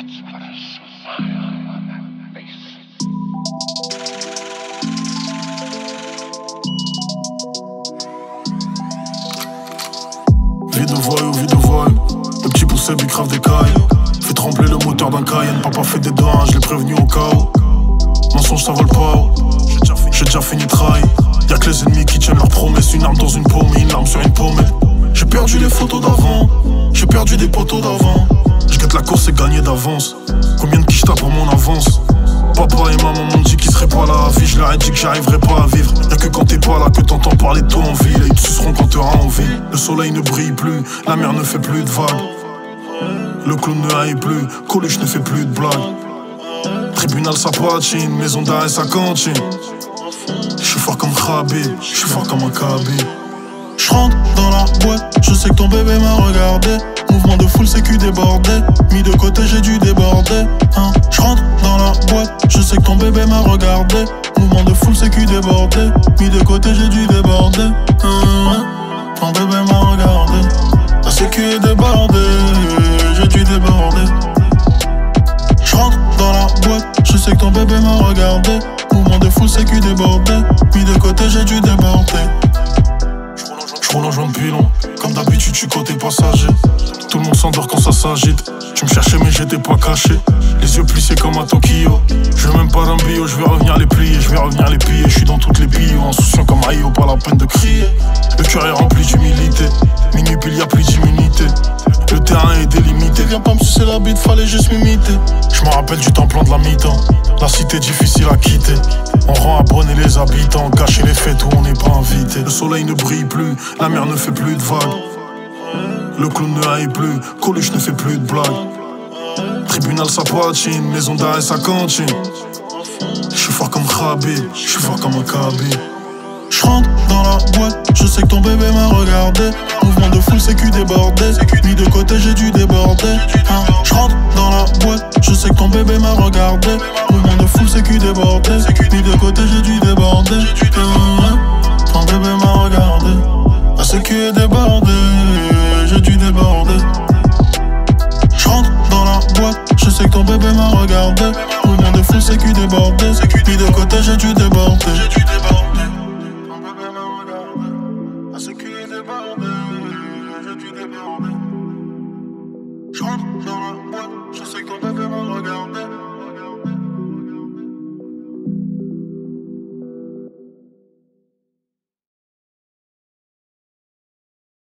Vie de voyou. Le petit poussé bicrave des cailles. Fait trembler le moteur d'un Cayenne. Papa fait des dents, je l'ai prévenu au cas où. Mensonge ça vole pas. J'ai déjà fini trahi. Y'a que les ennemis qui tiennent leurs promesses. Une arme dans une paume et une larme sur une pommette. J'ai perdu les photos d'avant. J'ai perdu des poteaux d'avant. Je guette la course et gagner d'avance. Combien de quiches t'as pour mon avance? Papa et maman m'ont dit qu'ils seraient pas là à vie. Je leur ai dit que j'arriverais pas à vivre. Y'a que quand t'es pas là que t'entends parler de toi en ville. Et ils te suceront quand t'auras envie. Le soleil ne brille plus, la mer ne fait plus de vagues. Le clown ne haït plus, Coluche ne fait plus de blagues. Tribunal ça patine, maison d'arrêt sa cantine. J'suis fort comme Khabib, j'suis fort comme un Khabib. J'rentre dans la boîte, je sais que ton bébé m'a regardé. Mouvement de foule, sécu débordé. Mis de côté, j'ai dû déborder. J'rentre dans la boîte, je sais que ton bébé m'a regardé. Mouvement de foule, sécu débordé. Mis de côté, j'ai dû déborder. Ton bébé m'a regardé. La sécu est débordée, j'ai dû déborder. J'rentre dans la boîte, je sais que ton bébé m'a regardé. Mouvement de foule, sécu débordé. Mis de côté, j'ai dû déborder. J'roule en joint de pilon, comme d'habitude j'suis côté passager. Tout le monde s'endort quand ça s'agite. Tu me cherchais mais j'étais pas caché. Les yeux plissés comme à Tokyo. Je veux même pas d'un bio, je vais revenir les plier. Je vais revenir les piller, je suis dans toutes les billes. Insouciant comme Ayo, pas la peine de crier. Le cœur est rempli d'humilité. Minuit pile y'a plus d'immunité. Le terrain est délimité. Viens pas me sucer la bite, fallait juste m'imiter. Je me rappelle du temps plan de la mi-temps. La cité difficile à quitter. On rend abonner les habitants, cacher les fêtes où on n'est pas invité. Le soleil ne brille plus, la mer ne fait plus de vagues. Le clown ne haït plus, Coluche ne fait plus de blagues. Tribunal sa patine, maison d'arrêt sa cantine. J'suis fort comme Khabib, j'suis fort comme un Khabib. J'rentre dans la boîte, je sais que ton bébé m'a regardé. Mouvement de foule, sécu débordé. Mis de côté, j'ai dû déborder. J'rentre dans la boîte, je sais que ton bébé m'a regardé. Mouvement de foule, sécu débordé. Mis de côté, j'ai dû déborder. Ton bébé m'a regardé. La sécu est débordée, j'ai dû déborder. J'rentre dans la boîte, je sais que ton bébé m'a regardé. Mouvement de foule, sécu débordé. Mis de côté, j'ai dû déborder. Ce qui est débordé, j'ai dû déborder. J'rentre dans la